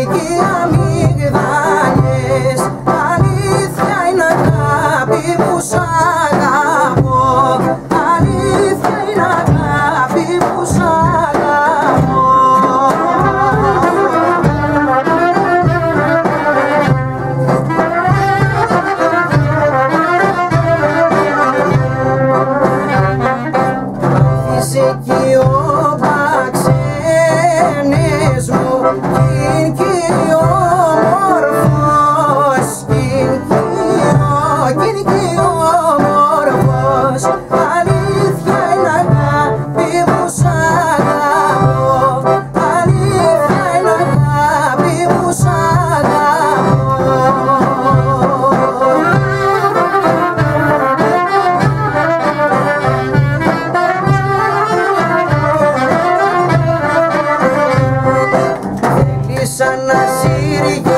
και αμυγδάλιες. Αλήθεια είναι αγάπη που σ' αγαπώ. Αλήθεια είναι αγάπη που σ' αγαπώ. Είσαι κι όπα ξένες μου, κι όμορφος, κι όμορφος. Αλήθεια είναι αγάπη που σ' αγαπώ. Αλήθεια είναι αγάπη που σ' αγαπώ. Σαν να σύρει